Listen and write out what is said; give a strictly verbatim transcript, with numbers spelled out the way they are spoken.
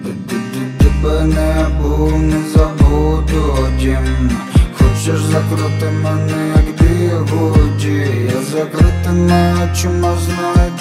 Тебе не був, не забуду дім. Хочеш закрути мене, як бігуді. Я закритими очима знаю